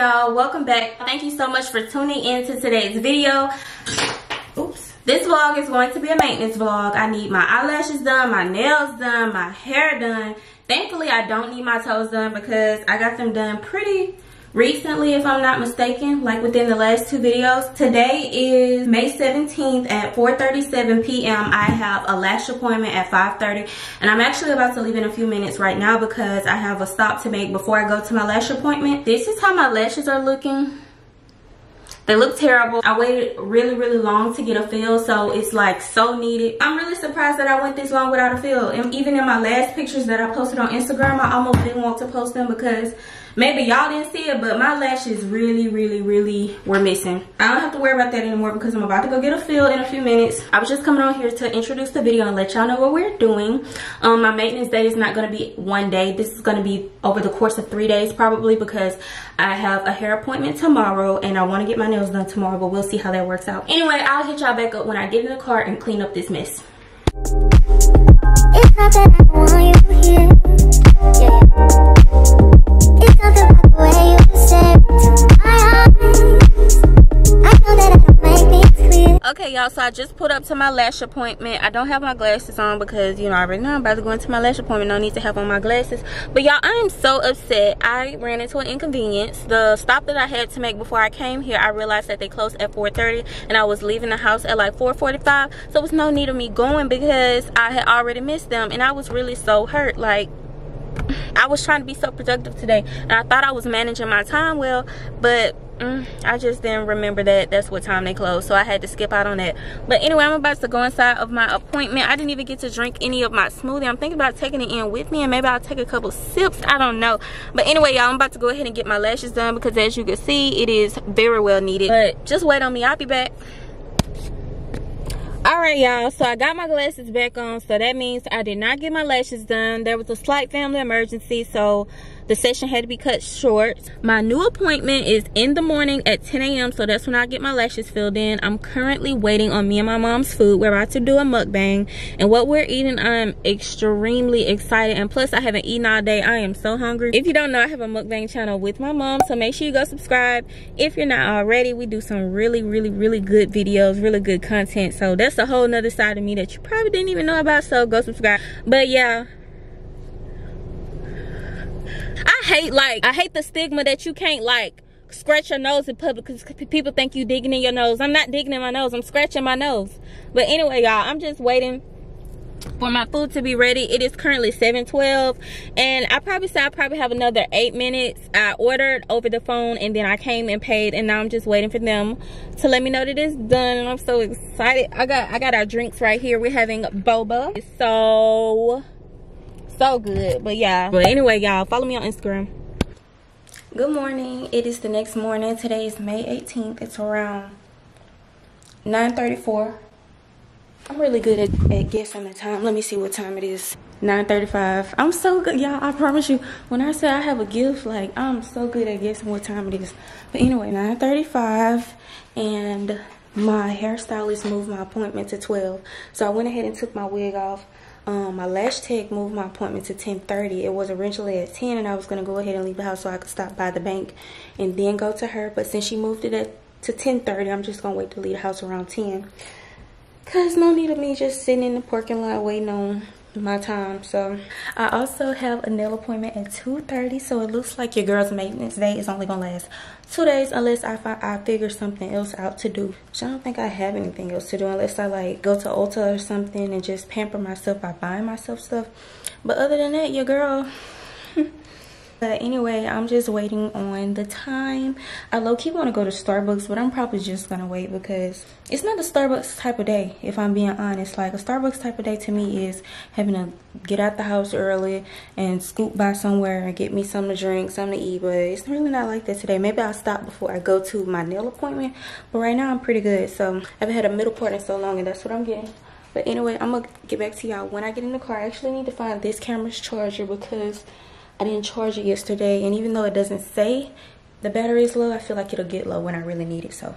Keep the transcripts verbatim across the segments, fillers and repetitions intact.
y'all, welcome back. Thank you so much for tuning in to today's video. Oops. This vlog is going to be a maintenance vlog. I need my eyelashes done, my nails done, my hair done. Thankfully, I don't need my toes done because I got them done pretty recently, if I'm not mistaken, like within the last two videos. Today is May seventeenth at four thirty-seven p m I have a lash appointment at five thirty, and I'm actually about to leave in a few minutes right now because I have a stop to make before I go to my lash appointment. This is how my lashes are looking. They look terrible. I waited really, really long to get a fill, so it's like so needed. I'm really surprised that I went this long without a fill. And even in my last pictures that I posted on Instagram, I almost didn't want to post them because maybe y'all didn't see it, but my lashes really, really, really were missing. I don't have to worry about that anymore because I'm about to go get a fill in a few minutes. I was just coming on here to introduce the video and let y'all know what we're doing. Um, my maintenance day is not going to be one day. This is going to be over the course of three days probably because I have a hair appointment tomorrow and I want to get my nails done tomorrow, but we'll see how that works out. Anyway, I'll hit y'all back up when I get in the car and clean up this mess. It's not that I want you here. Yeah. It's not about the way you stare into my eyes. I know that I don't make things clear. Okay, y'all, so I just pulled up to my lash appointment. I don't have my glasses on because, you know, I already know I'm about to go into my lash appointment. No need to have on my glasses. But y'all, I am so upset. I ran into an inconvenience. The stop that I had to make before I came here, I realized that they closed at four thirty and I was leaving the house at like four forty-five. So there was no need of me going because I had already missed them and I was really so hurt. Like, I was trying to be so productive today and I thought I was managing my time well, but mm, I just didn't remember that that's what time they closed, so I had to skip out on that. But anyway, I'm about to go inside of my appointment. I didn't even get to drink any of my smoothie. I'm thinking about taking it in with me and maybe I'll take a couple sips. I don't know. But anyway, y'all, I'm about to go ahead and get my lashes done because as you can see, it is very well needed. But just wait on me. I'll be back. Alright, y'all, so I got my glasses back on, so that means I did not get my lashes done. There was a slight family emergency, so the session had to be cut short. My new appointment is in the morning at ten a m, so that's when I get my lashes filled in. I'm currently waiting on me and my mom's food. We're about to do a mukbang, and what we're eating, I'm extremely excited, and plus I haven't eaten all day. I am so hungry. If you don't know, I have a mukbang channel with my mom, so make sure you go subscribe. If you're not already, we do some really, really, really good videos, really good content, so that's a whole nother side of me that you probably didn't even know about, so go subscribe. But yeah, I hate like I hate the stigma that you can't like scratch your nose in public because people think you digging in your nose. I'm not digging in my nose, I'm scratching my nose. But anyway, y'all, I'm just waiting for my food to be ready. It is currently seven twelve and I probably say I probably have another eight minutes. I ordered over the phone and then I came and paid, and now I'm just waiting for them to let me know that it's done, and I'm so excited. I got I got our drinks right here. We're having boba. It's so so good. But yeah, but anyway, y'all, follow me on Instagram. Good morning. It is the next morning. Today is May eighteenth. It's around nine thirty-four. I'm really good at, at guessing the time. Let me see what time it is. nine thirty-five. I'm so good, y'all. I promise you, when I say I have a gift, like, I'm so good at guessing what time it is. But anyway, nine thirty-five, and my hairstylist moved my appointment to twelve. So I went ahead and took my wig off. Um, my lash tech moved my appointment to ten thirty. It was originally at ten, and I was going to go ahead and leave the house so I could stop by the bank and then go to her. But since she moved it at, to ten thirty, I'm just going to wait to leave the house around ten. Because no need of me just sitting in the parking lot waiting on my time. So I also have a nail appointment at two thirty, so it looks like your girl's maintenance day is only going to last two days unless I, I figure something else out to do. So I don't think I have anything else to do unless I like go to Ulta or something and just pamper myself by buying myself stuff. But other than that, your girl... But anyway, I'm just waiting on the time. I low-key want to go to Starbucks, but I'm probably just going to wait because it's not a Starbucks type of day, if I'm being honest. Like, a Starbucks type of day to me is having to get out the house early and scoop by somewhere and get me something to drink, something to eat. But it's really not like that today. Maybe I'll stop before I go to my nail appointment. But right now, I'm pretty good. So, I haven't had a middle part in so long, and that's what I'm getting. But anyway, I'm going to get back to y'all when I get in the car. I actually need to find this camera's charger because I didn't charge it yesterday, and even though it doesn't say the battery is low, I feel like it'll get low when I really need it. So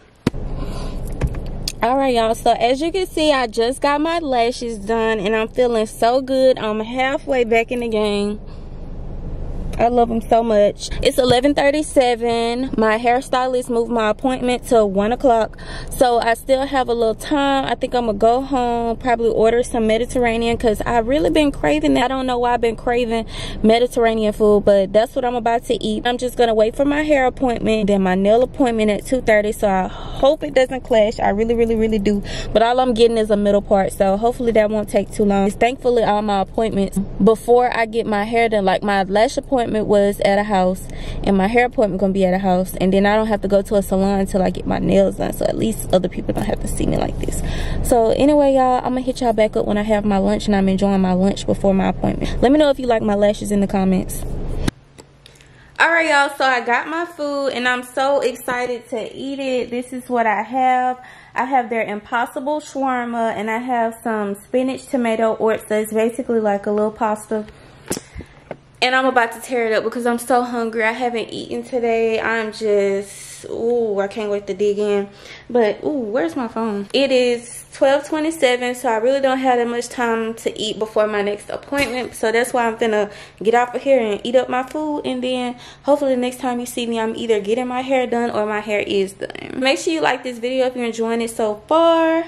all right, y'all, so as you can see, I just got my lashes done and I'm feeling so good. I'm halfway back in the game. I love them so much. It's eleven thirty-seven. My hairstylist moved my appointment to one o'clock, so I still have a little time. I think I'm gonna go home, probably order some Mediterranean, because I've really been craving that. I don't know why I've been craving Mediterranean food, but that's what I'm about to eat. I'm just gonna wait for my hair appointment, then my nail appointment at two thirty, so I hope it doesn't clash. I really really really do, but all I'm getting is a middle part, so hopefully that won't take too long. Thankfully all my appointments before I get my hair done, like my lash appointment was at a house and my hair appointment gonna be at a house, and then I don't have to go to a salon until I get my nails done, so at least other people don't have to see me like this. So anyway, y'all, I'm gonna hit y'all back up when I have my lunch and I'm enjoying my lunch before my appointment. Let me know if you like my lashes in the comments. Alright, y'all, so I got my food and I'm so excited to eat it. This is what I have. I have their Impossible shawarma and I have some spinach tomato oats. That's basically like a little pasta. And I'm about to tear it up because I'm so hungry. I haven't eaten today. I'm just, ooh, I can't wait to dig in. But, ooh, where's my phone? It is twelve twenty-seven, so I really don't have that much time to eat before my next appointment. So that's why I'm gonna get off of here and eat up my food. And then hopefully the next time you see me, I'm either getting my hair done or my hair is done. Make sure you like this video if you're enjoying it so far.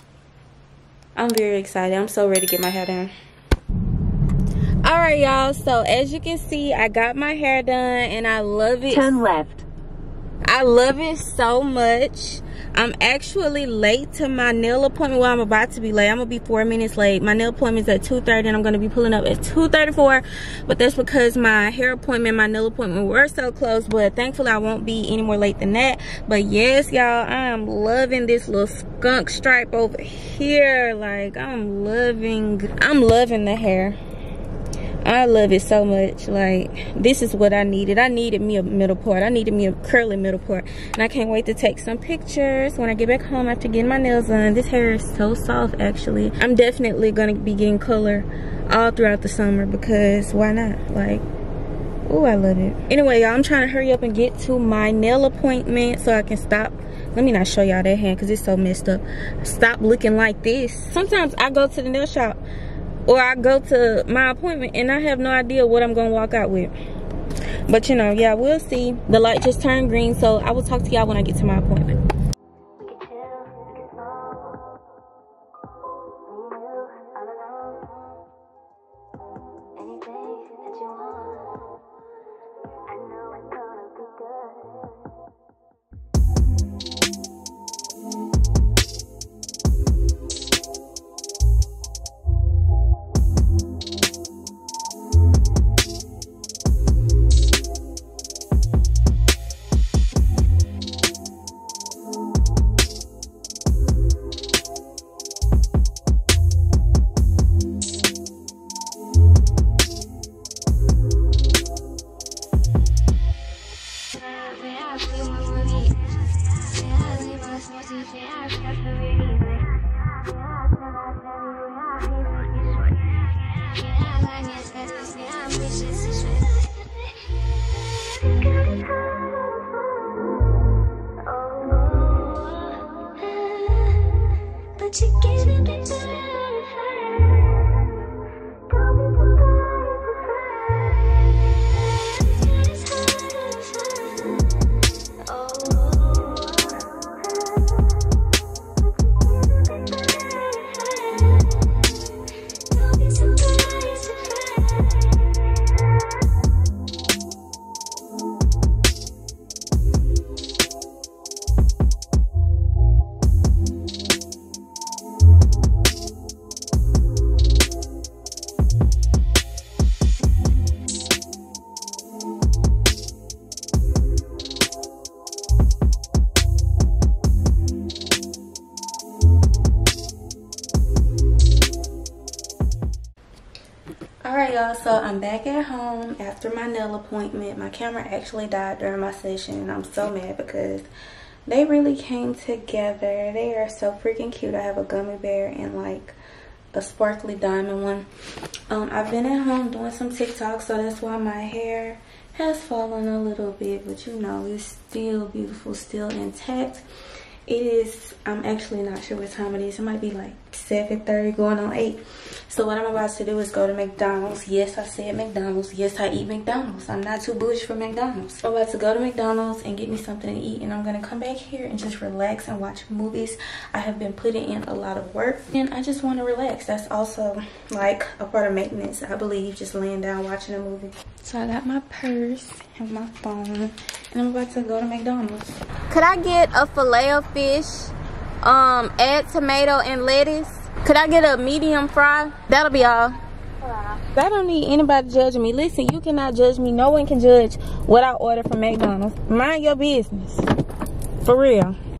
I'm very excited. I'm so ready to get my hair done. Alright, y'all, so as you can see, I got my hair done and I love it. Turn left. I love it so much. I'm actually late to my nail appointment. Well, I'm about to be late. I'm gonna be four minutes late. My nail appointment is at two thirty and I'm gonna be pulling up at two thirty-four, but that's because my hair appointment, my nail appointment were so close. But thankfully I won't be any more late than that. But yes, y'all, I am loving this little skunk stripe over here. Like, I'm loving I'm loving the hair. I love it so much. Like, this is what I needed. I needed me a middle part. I needed me a curly middle part. And I can't wait to take some pictures when I get back home after getting my nails done. This hair is so soft, actually. I'm definitely going to be getting color all throughout the summer because why not? Like, ooh, I love it. Anyway, y'all, I'm trying to hurry up and get to my nail appointment so I can stop. Let me not show y'all that hand because it's so messed up. Stop looking like this. Sometimes I go to the nail shop or I go to my appointment and I have no idea what I'm gonna walk out with. But you know, yeah, we'll see. The light just turned green, so I will talk to y'all when I get to my appointment. But you can't be Alright, y'all, so I'm back at home after my nail appointment. My camera actually died during my session and I'm so mad because they really came together. They are so freaking cute. I have a gummy bear and like a sparkly diamond one. Um, I've been at home doing some TikTok, so that's why my hair has fallen a little bit, but you know, it's still beautiful, still intact. It is, I'm actually not sure what time it is. It might be like seven thirty going on eight. So what I'm about to do is go to McDonald's. Yes, I said McDonald's. Yes, I eat McDonald's. I'm not too bougie for McDonald's. I'm about to go to McDonald's and get me something to eat. And I'm going to come back here and just relax and watch movies. I have been putting in a lot of work. And I just want to relax. That's also like a part of maintenance, I believe. Just laying down watching a movie. So I got my purse and my phone. And I'm about to go to McDonald's. Could I get a filet of fish? Um, add tomato and lettuce. Could I get a medium fry? That'll be all. Wow. I don't need anybody judging me. Listen, you cannot judge me. No one can judge what I order from McDonald's. Mind your business. For real.